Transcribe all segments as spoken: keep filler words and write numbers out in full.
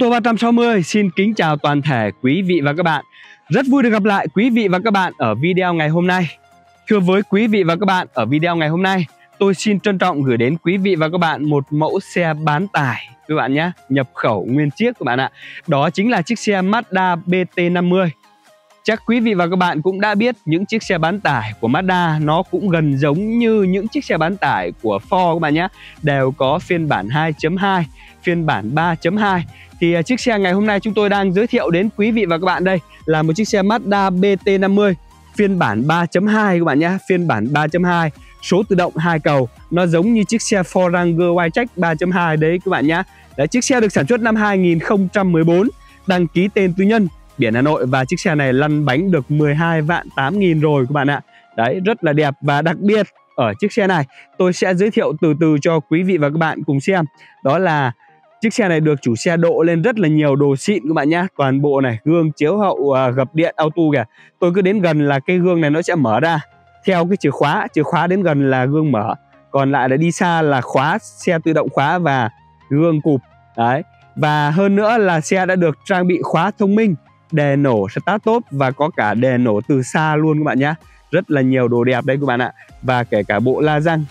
Ô tô ba trăm sáu mươi xin kính chào toàn thể quý vị và các bạn. Rất vui được gặp lại quý vị và các bạn ở video ngày hôm nay. Thưa với quý vị và các bạn, ở video ngày hôm nay tôi xin trân trọng gửi đến quý vị và các bạn một mẫu xe bán tải các bạn nhé, nhập khẩu nguyên chiếc các bạn ạ. Đó chính là chiếc xe Mazda B T năm mươi. Chắc quý vị và các bạn cũng đã biết những chiếc xe bán tải của Mazda nó cũng gần giống như những chiếc xe bán tải của Ford các bạn nhé. Đều có phiên bản hai chấm hai, phiên bản ba chấm hai. Thì chiếc xe ngày hôm nay chúng tôi đang giới thiệu đến quý vị và các bạn đây là một chiếc xe Mazda B T năm mươi phiên bản ba chấm hai các bạn nhé. Phiên bản ba chấm hai, số tự động hai cầu. Nó giống như chiếc xe Ford Ranger Wildtrak ba chấm hai đấy các bạn nhé. Đấy, chiếc xe được sản xuất năm hai nghìn không trăm mười bốn, đăng ký tên tư nhân, biển Hà Nội, và chiếc xe này lăn bánh được mười hai vạn tám nghìn rồi các bạn ạ. Đấy, rất là đẹp. Và đặc biệt ở chiếc xe này tôi sẽ giới thiệu từ từ cho quý vị và các bạn cùng xem. Đó là chiếc xe này được chủ xe độ lên rất là nhiều đồ xịn các bạn nhé. Toàn bộ này, gương chiếu hậu uh, gập điện auto kìa. Tôi cứ đến gần là cái gương này nó sẽ mở ra theo cái chìa khóa. Chìa khóa đến gần là gương mở, còn lại là đi xa là khóa, xe tự động khóa và gương cụp. Đấy. Và hơn nữa là xe đã được trang bị khóa thông minh, đèn nổ start top và có cả đèn nổ từ xa luôn các bạn nhé. Rất là nhiều đồ đẹp đây các bạn ạ. Và kể cả bộ la răng,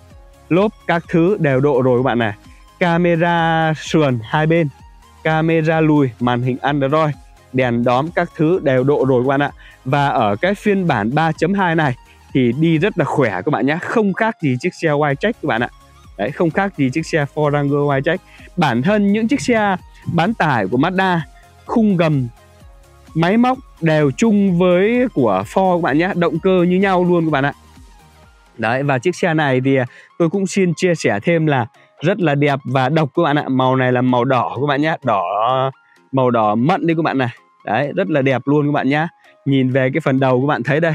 lốp các thứ đều độ rồi các bạn này. Camera sườn hai bên, camera lùi, màn hình Android, đèn đóm các thứ đều độ rồi các bạn ạ. Và ở cái phiên bản ba chấm hai này thì đi rất là khỏe các bạn nhé. Không khác gì chiếc xe Wildtrak các bạn ạ. Đấy, không khác gì chiếc xe Ford Ranger Wildtrak. Bản thân những chiếc xe bán tải của Mazda, khung gầm, máy móc đều chung với của Ford các bạn nhé. Động cơ như nhau luôn các bạn ạ. Đấy, và chiếc xe này thì tôi cũng xin chia sẻ thêm là rất là đẹp và độc các bạn ạ. Màu này là màu đỏ các bạn nhé. Đỏ, màu đỏ mận đi các bạn này. Đấy, rất là đẹp luôn các bạn nhé. Nhìn về cái phần đầu các bạn thấy đây,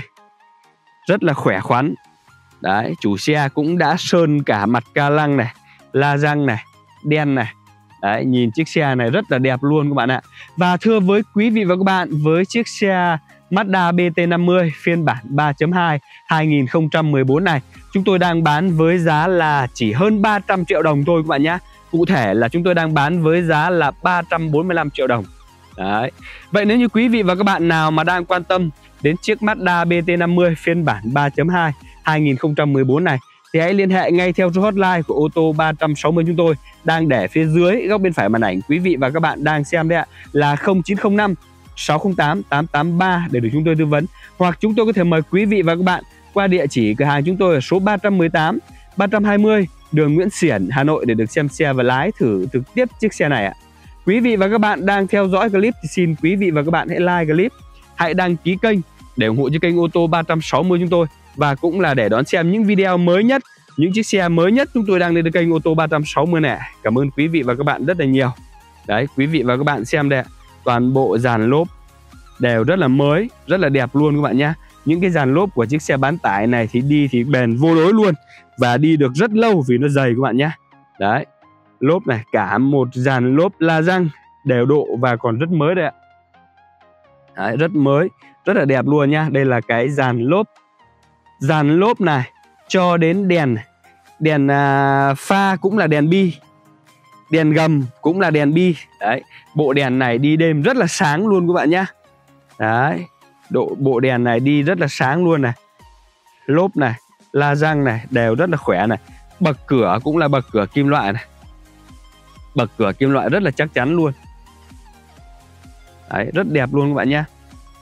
rất là khỏe khoắn. Đấy, chủ xe cũng đã sơn cả mặt ca lăng này, la răng này, đen này. Đấy, nhìn chiếc xe này rất là đẹp luôn các bạn ạ. Và thưa với quý vị và các bạn, với chiếc xe Mazda B T năm mươi phiên bản ba chấm hai hai nghìn không trăm mười bốn này, chúng tôi đang bán với giá là chỉ hơn ba trăm triệu đồng thôi các bạn nhé. Cụ thể là chúng tôi đang bán với giá là ba trăm bốn mươi lăm triệu đồng. Đấy. Vậy nếu như quý vị và các bạn nào mà đang quan tâm đến chiếc Mazda B T năm mươi phiên bản ba chấm hai hai nghìn không trăm mười bốn này thì hãy liên hệ ngay theo số hotline của ô tô ba trăm sáu mươi chúng tôi đang để phía dưới góc bên phải màn ảnh quý vị và các bạn đang xem đấy ạ, là không chín không năm sáu không tám tám tám ba để được chúng tôi tư vấn. Hoặc chúng tôi có thể mời quý vị và các bạn qua địa chỉ cửa hàng chúng tôi ở số ba trăm mười tám, ba trăm hai mươi đường Nguyễn Xiển, Hà Nội để được xem xe và lái thử trực tiếp chiếc xe này ạ. Quý vị và các bạn đang theo dõi clip thì xin quý vị và các bạn hãy like clip, hãy đăng ký kênh để ủng hộ cho kênh ô tô ba trăm sáu mươi chúng tôi, và cũng là để đón xem những video mới nhất, những chiếc xe mới nhất chúng tôi đang lên kênh ô tô ba trăm sáu mươi này. Cảm ơn quý vị và các bạn rất là nhiều. Đấy, quý vị và các bạn xem đây, toàn bộ dàn lốp đều rất là mới, rất là đẹp luôn các bạn nhé. Những cái dàn lốp của chiếc xe bán tải này thì đi thì bền vô đối luôn, và đi được rất lâu vì nó dày các bạn nhé. Đấy, lốp này, cả một dàn lốp la răng đều độ và còn rất mới đây ạ. Đấy, rất mới, rất là đẹp luôn nha. Đây là cái dàn lốp. Dàn lốp này cho đến đèn đèn à, pha cũng là đèn bi, đèn gầm cũng là đèn bi. Đấy, bộ đèn này đi đêm rất là sáng luôn các bạn nhé. Đấy, độ bộ đèn này đi rất là sáng luôn này. Lốp này, la răng này đều rất là khỏe này. Bậc cửa cũng là bậc cửa kim loại này. Bậc cửa kim loại rất là chắc chắn luôn. Đấy, rất đẹp luôn các bạn nhé.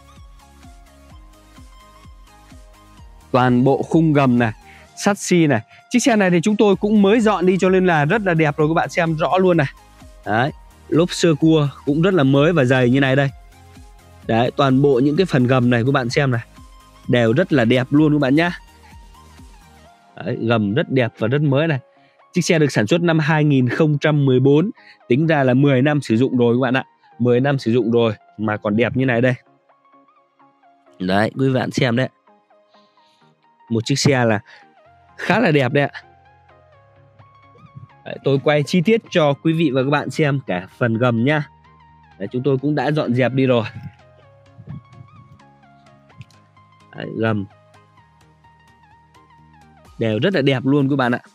Toàn bộ khung gầm này, sắt xi này. Chiếc xe này thì chúng tôi cũng mới dọn đi cho nên là rất là đẹp rồi các bạn xem rõ luôn này. Đấy, lốp sơ cua cũng rất là mới và dày như này đây. Đấy, toàn bộ những cái phần gầm này các bạn xem này đều rất là đẹp luôn các bạn nhé. Đấy, gầm rất đẹp và rất mới này. Chiếc xe được sản xuất năm hai nghìn không trăm mười bốn, tính ra là mười năm sử dụng rồi các bạn ạ. mười năm sử dụng rồi mà còn đẹp như này đây. Đấy, quý bạn xem đấy. Một chiếc xe là khá là đẹp đấy ạ. Đấy, tôi quay chi tiết cho quý vị và các bạn xem cả phần gầm nhá. Đấy, chúng tôi cũng đã dọn dẹp đi rồi. Đấy, gầm đều rất là đẹp luôn các bạn ạ.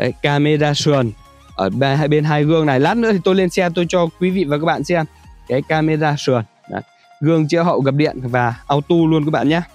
Đấy, camera sườn ở bên, bên hai gương này. Lát nữa thì tôi lên xe tôi cho quý vị và các bạn xem cái camera sườn. Đấy, gương chiếu hậu gập điện và auto luôn các bạn nhé.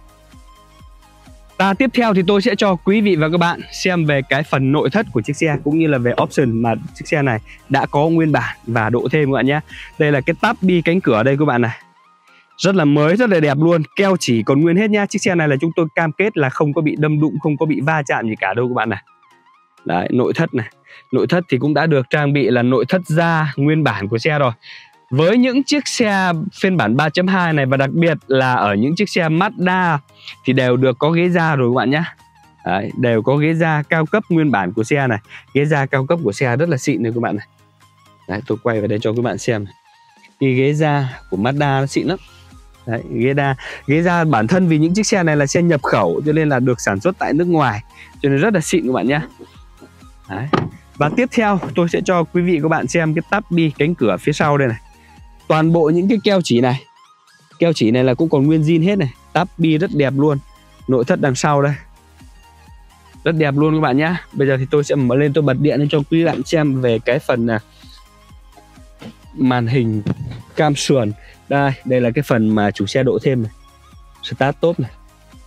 Và tiếp theo thì tôi sẽ cho quý vị và các bạn xem về cái phần nội thất của chiếc xe cũng như là về option mà chiếc xe này đã có nguyên bản và độ thêm các bạn nhé. Đây là cái tab bi cánh cửa đây các bạn này. Rất là mới, rất là đẹp luôn. Keo chỉ còn nguyên hết nhá. Chiếc xe này là chúng tôi cam kết là không có bị đâm đụng, không có bị va chạm gì cả đâu các bạn này. Đấy, nội thất này. Nội thất thì cũng đã được trang bị là nội thất da nguyên bản của xe rồi. Với những chiếc xe phiên bản ba chấm hai này và đặc biệt là ở những chiếc xe Mazda thì đều được có ghế da rồi các bạn nhé. Đấy, đều có ghế da cao cấp nguyên bản của xe này. Ghế da cao cấp của xe rất là xịn này các bạn này. Đấy, tôi quay vào đây cho các bạn xem này. Cái ghế da của Mazda nó xịn lắm. Đấy, ghế da, ghế da bản thân vì những chiếc xe này là xe nhập khẩu cho nên là được sản xuất tại nước ngoài, cho nên rất là xịn các bạn nhé. Đấy. Và tiếp theo tôi sẽ cho quý vị các bạn xem cái tab bi cánh cửa phía sau đây này. Toàn bộ những cái keo chỉ này, keo chỉ này là cũng còn nguyên zin hết này. Tab bi rất đẹp luôn. Nội thất đằng sau đây rất đẹp luôn các bạn nhé. Bây giờ thì tôi sẽ mở lên tôi bật điện cho quý bạn xem về cái phần này. Màn hình cam sườn. Đây, đây là cái phần mà chủ xe độ thêm này. Start top này.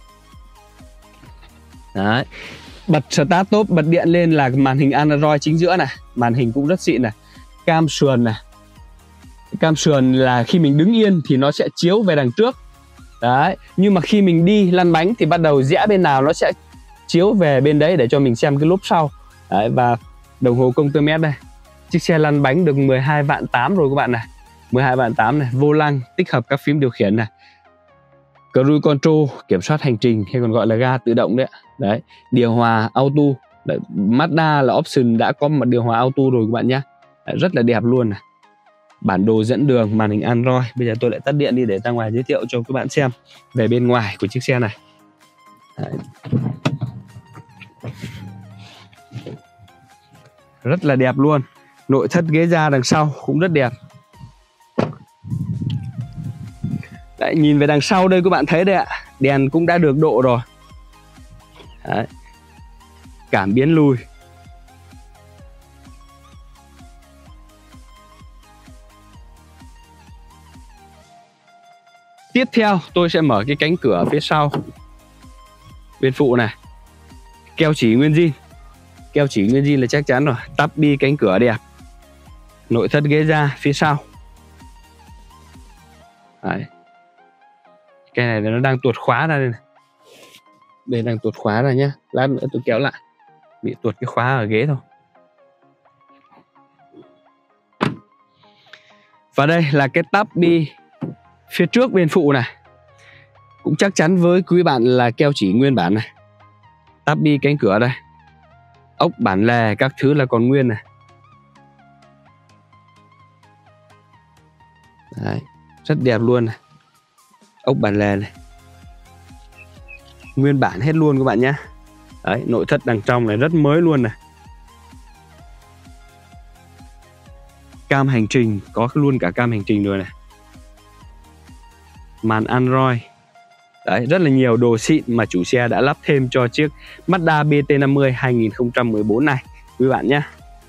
Đấy. Bật start top, bật điện lên là màn hình Android chính giữa này. Màn hình cũng rất xịn này. Cam sườn này. Cam sườn là khi mình đứng yên thì nó sẽ chiếu về đằng trước. Đấy. Nhưng mà khi mình đi lăn bánh thì bắt đầu rẽ bên nào nó sẽ chiếu về bên đấy để cho mình xem cái lốp sau. Đấy. Và đồng hồ công tơ mét đây. Chiếc xe lăn bánh được mười hai vạn tám rồi các bạn này. mười hai vạn tám này. Vô lăng tích hợp các phím điều khiển này. Cruise control kiểm soát hành trình hay còn gọi là ga tự động đấy. Đấy, điều hòa auto. Đấy, Mazda là option đã có một điều hòa auto rồi các bạn nhé. Đấy, rất là đẹp luôn này. Bản đồ dẫn đường, màn hình Android. Bây giờ tôi lại tắt điện đi để ra ngoài giới thiệu cho các bạn xem về bên ngoài của chiếc xe này. Đấy. Rất là đẹp luôn. Nội thất ghế da đằng sau cũng rất đẹp. Đấy, nhìn về đằng sau đây các bạn thấy đây ạ. Đèn cũng đã được độ rồi. Đấy. Cảm biến lùi. Tiếp theo tôi sẽ mở cái cánh cửa phía sau bên phụ này. Keo chỉ nguyên zin. Keo chỉ nguyên zin là chắc chắn rồi. Tab bi cánh cửa đẹp. Nội thất ghế da phía sau. Đấy. Cái này nó đang tuột khóa ra đây này. Đây đang tuột khóa ra nhé. Lát nữa tôi kéo lại. Bị tuột cái khóa ở ghế thôi. Và đây là cái tab bi phía trước bên phụ này. Cũng chắc chắn với quý bạn là keo chỉ nguyên bản này. Tab bi cánh cửa đây. Ốc bản lề các thứ là còn nguyên này. Đấy, rất đẹp luôn này. Ốc bản lề này. Nguyên bản hết luôn các bạn nhé. Đấy, nội thất đằng trong này rất mới luôn này. Cam hành trình, có luôn cả cam hành trình rồi này. Màn Android. Đấy, rất là nhiều đồ xịn mà chủ xe đã lắp thêm cho chiếc Mazda B T năm mươi hai nghìn không trăm mười bốn này quý bạn nhé.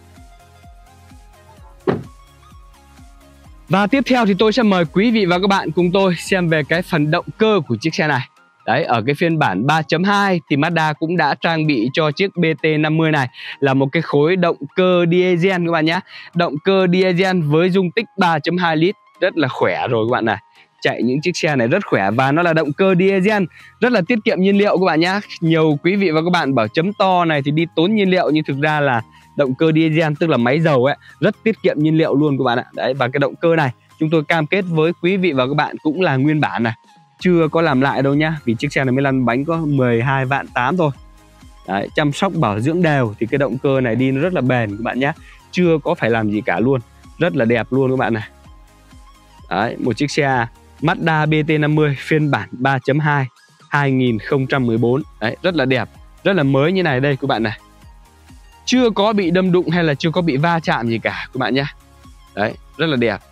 Và tiếp theo thì tôi sẽ mời quý vị và các bạn cùng tôi xem về cái phần động cơ của chiếc xe này. Đấy, ở cái phiên bản ba chấm hai thì Mazda cũng đã trang bị cho chiếc B T năm mươi này là một cái khối động cơ diesel các bạn nhé. Động cơ diesel với dung tích ba chấm hai lít, rất là khỏe rồi các bạn này. Chạy những chiếc xe này rất khỏe và nó là động cơ diesel, rất là tiết kiệm nhiên liệu các bạn nhé. Nhiều quý vị và các bạn bảo chấm to này thì đi tốn nhiên liệu, nhưng thực ra là động cơ diesel tức là máy dầu ấy, rất tiết kiệm nhiên liệu luôn các bạn ạ. Đấy, và cái động cơ này chúng tôi cam kết với quý vị và các bạn cũng là nguyên bản này, chưa có làm lại đâu nhá, vì chiếc xe này mới lăn bánh có mười hai vạn tám thôi. Đấy, chăm sóc bảo dưỡng đều thì cái động cơ này đi nó rất là bền các bạn nhé, chưa có phải làm gì cả luôn, rất là đẹp luôn các bạn này. Đấy, một chiếc xe Mazda B T năm mươi phiên bản ba chấm hai hai nghìn không trăm mười bốn. Đấy, rất là đẹp, rất là mới như này đây các bạn này. Chưa có bị đâm đụng hay là chưa có bị va chạm gì cả các bạn nhé. Đấy, rất là đẹp.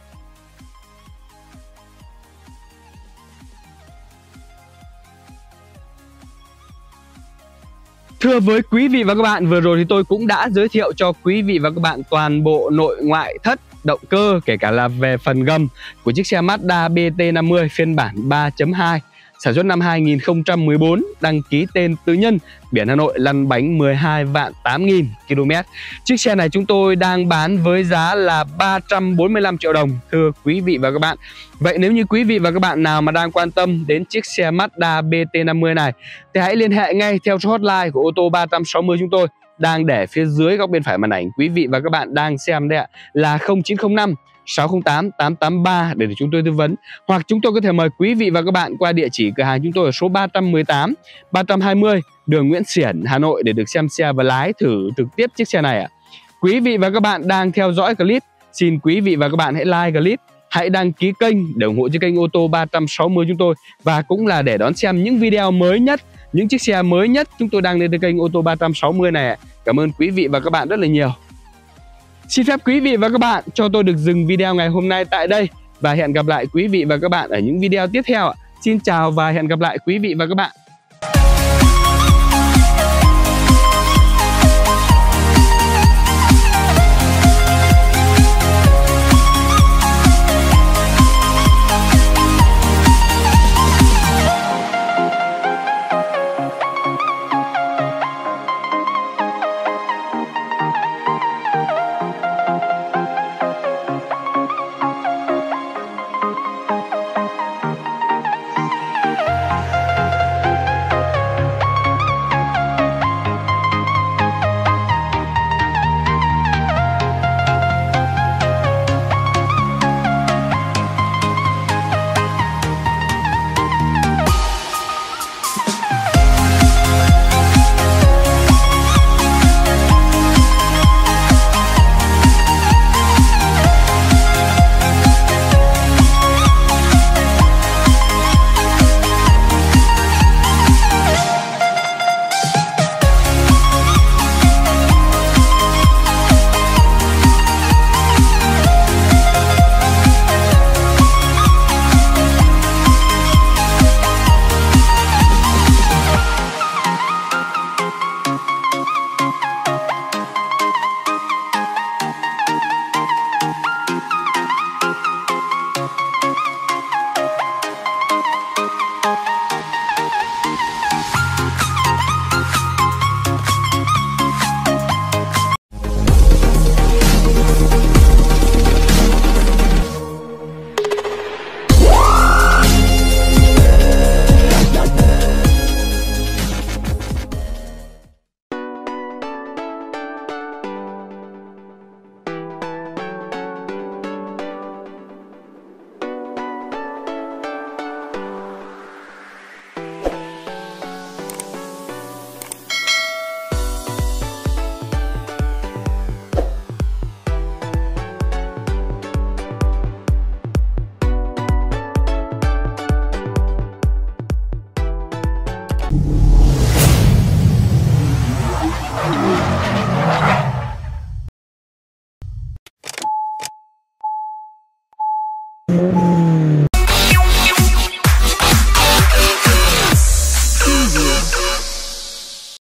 Thưa với quý vị và các bạn, vừa rồi thì tôi cũng đã giới thiệu cho quý vị và các bạn toàn bộ nội ngoại thất, động cơ, kể cả là về phần gầm của chiếc xe Mazda B T năm mươi phiên bản ba chấm hai, sản xuất năm hai nghìn không trăm mười bốn, đăng ký tên tư nhân, biển Hà Nội, lăn bánh mười hai vạn tám nghìn ki lô mét. Chiếc xe này chúng tôi đang bán với giá là ba trăm bốn mươi lăm triệu đồng, thưa quý vị và các bạn. Vậy nếu như quý vị và các bạn nào mà đang quan tâm đến chiếc xe Mazda B T năm mươi này thì hãy liên hệ ngay theo số hotline của ô tô ba trăm sáu mươi chúng tôi đang để phía dưới góc bên phải màn ảnh quý vị và các bạn đang xem đây ạ, là không chín không năm sáu không tám tám tám ba để chúng tôi tư vấn, hoặc chúng tôi có thể mời quý vị và các bạn qua địa chỉ cửa hàng chúng tôi ở số ba trăm mười tám, ba trăm hai mươi đường Nguyễn Xiển, Hà Nội để được xem xe và lái thử trực tiếp chiếc xe này ạ. Quý vị và các bạn đang theo dõi clip, xin quý vị và các bạn hãy like clip, hãy đăng ký kênh để ủng hộ cho kênh ô tô ba trăm sáu mươi chúng tôi, và cũng là để đón xem những video mới nhất, những chiếc xe mới nhất chúng tôi đang lên trên kênh ô tô ba trăm sáu mươi này. Cảm ơn quý vị và các bạn rất là nhiều. Xin phép quý vị và các bạn cho tôi được dừng video ngày hôm nay tại đây và hẹn gặp lại quý vị và các bạn ở những video tiếp theo. Xin chào và hẹn gặp lại quý vị và các bạn.